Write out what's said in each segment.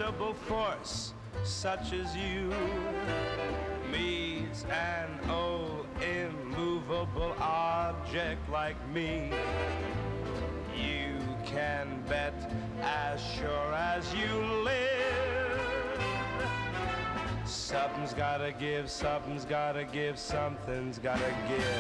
indomitable force such as you meets an old immovable object like me, you can bet as sure as you live, something's gotta give, something's gotta give, something's gotta give.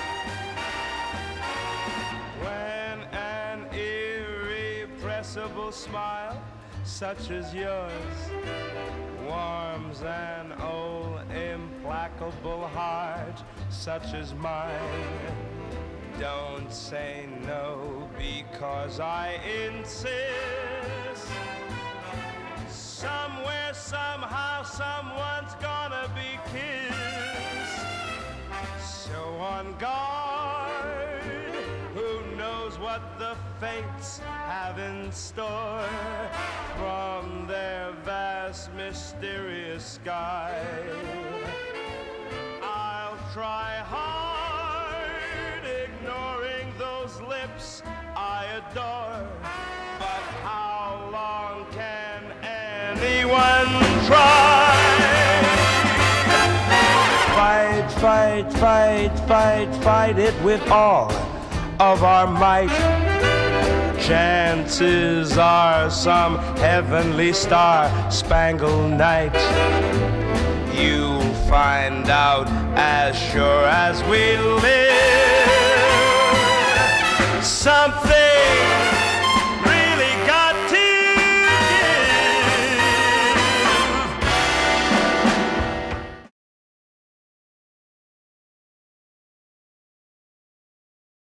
When an irrepressible smile such as yours warms an old implacable heart such as mine, don't say no because I insist. Somewhere, somehow, someone's gonna be kissed. So on guard, who knows what the fates have in store from their vast mysterious sky. I'll try hard, ignoring those lips I adore, but how long can anyone try? Fight, fight, fight, fight, fight it with all of our might. Chances are some heavenly star-spangled night you'll find out as sure as we live. Something